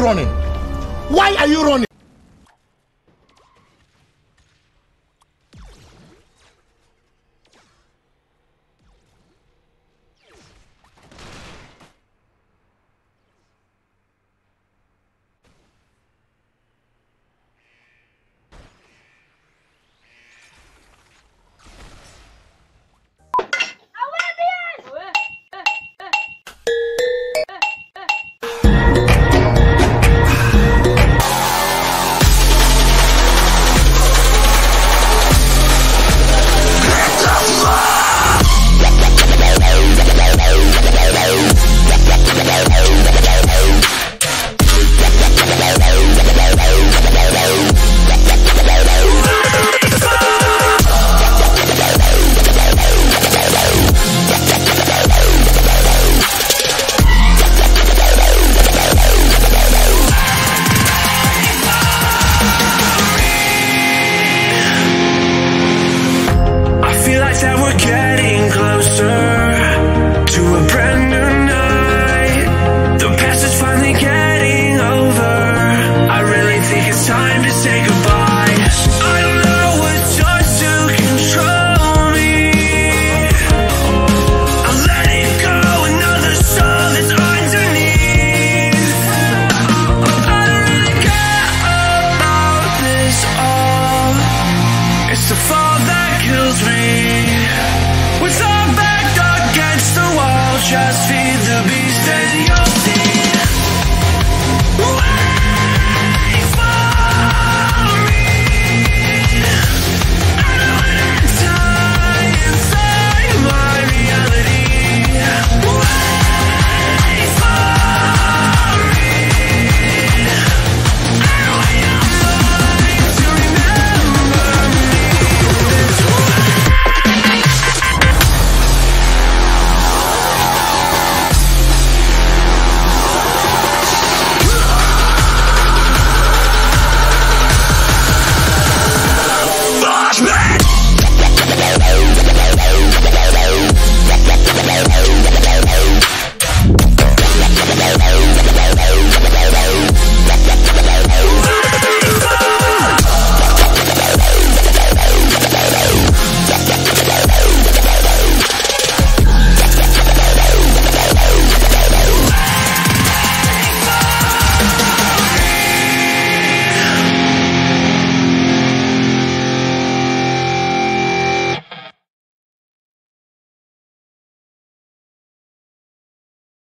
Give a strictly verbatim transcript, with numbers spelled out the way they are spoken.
running? Why are you running? That we're getting closer to a brand new night. The past is finally getting over. I really think it's time to say goodbye. I don't know what starts to control me. I'll let it go, another soul that's underneath. I don't really care about this all. It's the fall that kills me. With our back against the wall, just feed the beast and you'll see.